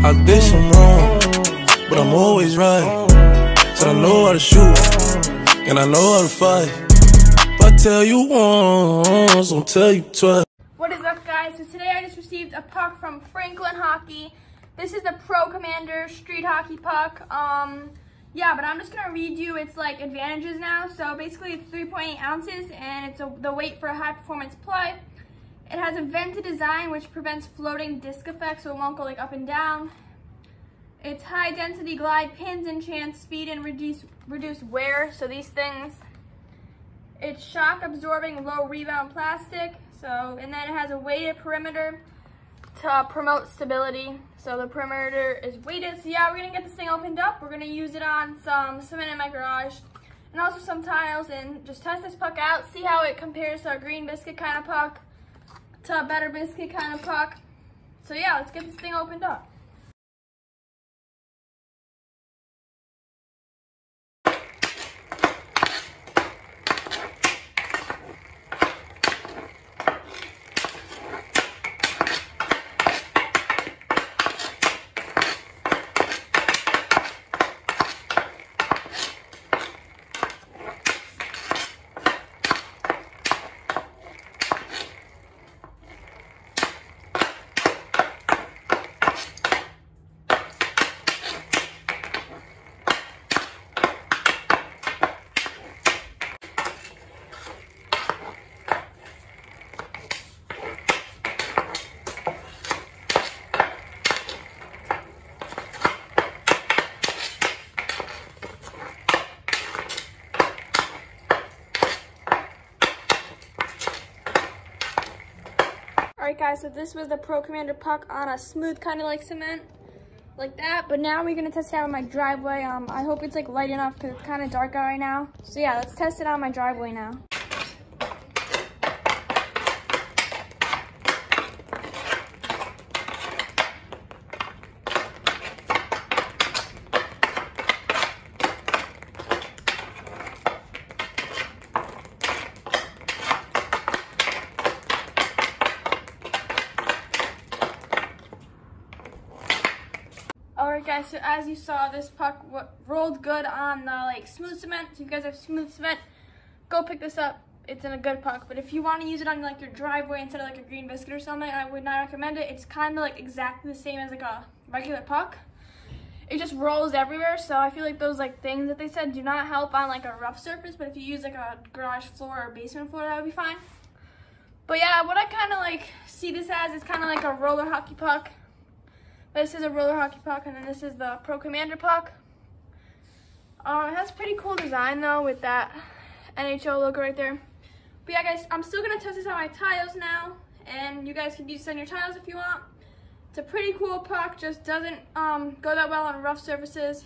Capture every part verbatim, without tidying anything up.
I did some wrong, but I'm always right. Said I know how to shoot, and I know how to fight. If I tell you once, I'll tell you twice. What is up, guys? So today I just received a puck from Franklin Hockey. This is the Pro Commander Street Hockey puck. Um, yeah, but I'm just gonna read you its like advantages now. So basically, it's three point eight ounces, and it's a, the weight for a high performance play. It has a vented design which prevents floating disc effects, so it won't go like up and down. It's high density glide pins enhance speed and reduce reduce wear. So these things. It's shock absorbing low rebound plastic. So and then it has a weighted perimeter to promote stability. So the perimeter is weighted. So yeah, we're gonna get this thing opened up. We're gonna use it on some cement in my garage and also some tiles and just test this puck out, see how it compares to a green biscuit kind of puck, to a better biscuit kind of puck. So yeah, let's get this thing opened up. Alright guys, so this was the Pro Commander puck on a smooth kind of like cement, like that. But now we're going to test it out on my driveway. Um, I hope it's like light enough because it's kind of dark out right now. So yeah, let's test it on my driveway now. Alright guys, so as you saw, this puck rolled good on the like smooth cement. So if you guys have smooth cement, go pick this up. It's in a good puck. But if you want to use it on like your driveway instead of like a green biscuit or something, I would not recommend it. It's kind of like exactly the same as like a regular puck. It just rolls everywhere. So I feel like those like things that they said do not help on like a rough surface. But if you use like a garage floor or basement floor, that would be fine. But yeah, what I kind of like see this as is kind of like a roller hockey puck. This is a roller hockey puck, and then this is the Pro Commander puck. Uh, it has a pretty cool design though with that N H L logo right there. But yeah guys, I'm still gonna test this on my tiles now, and you guys can use this on your tiles if you want. It's a pretty cool puck, just doesn't um, go that well on rough surfaces.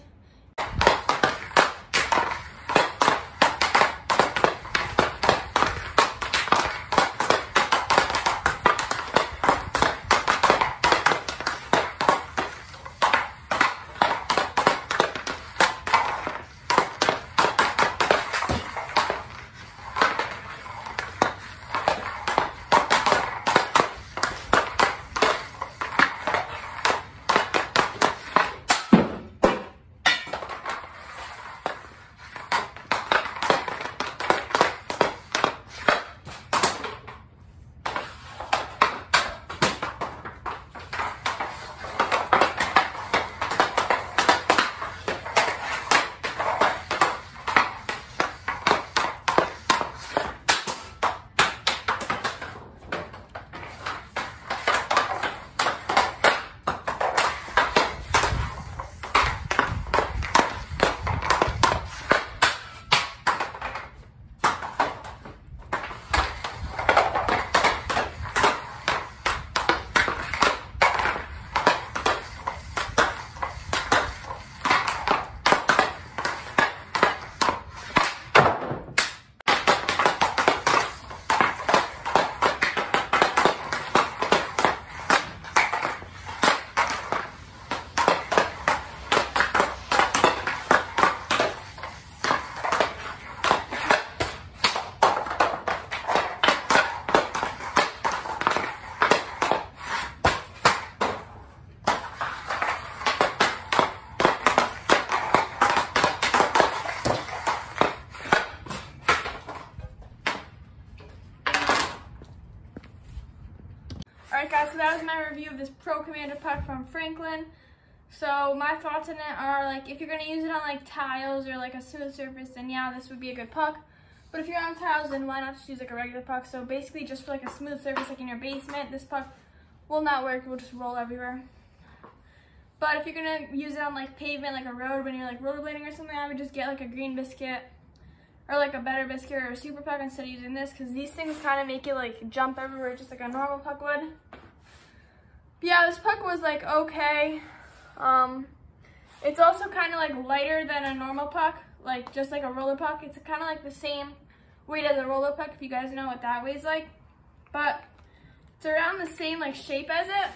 Alright guys, so that was my review of this Pro Commander puck from Franklin. So my thoughts on it are, like, if you're going to use it on like tiles or like a smooth surface, then yeah, this would be a good puck. But if you're on tiles, then why not just use like a regular puck? So basically just for like a smooth surface like in your basement, this puck will not work. It will just roll everywhere. But if you're going to use it on like pavement, like a road when you're like rollerblading or something, I would just get like a green biscuit or like a better biscuit or a super puck instead of using this, because these things kind of make it like jump everywhere just like a normal puck would. But yeah, this puck was like okay. Um, it's also kind of like lighter than a normal puck, like just like a roller puck. It's kind of like the same weight as a roller puck, if you guys know what that weighs like. But it's around the same like shape as it.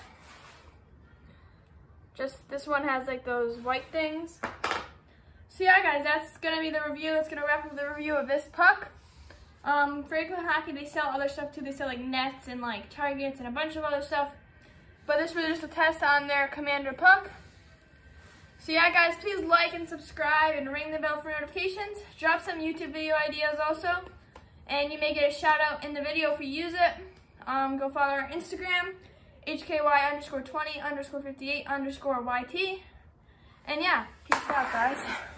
Just this one has like those white things. So yeah guys, that's gonna be the review. That's gonna wrap up the review of this puck. Um, Franklin Hockey, they sell other stuff too. They sell like nets and like targets and a bunch of other stuff. But this was just a test on their Commander puck. So yeah guys, please like and subscribe and ring the bell for notifications. Drop some YouTube video ideas also. And you may get a shout out in the video if you use it. Um, go follow our Instagram, H K Y underscore twenty underscore fifty-eight underscore Y T. And yeah, peace out guys.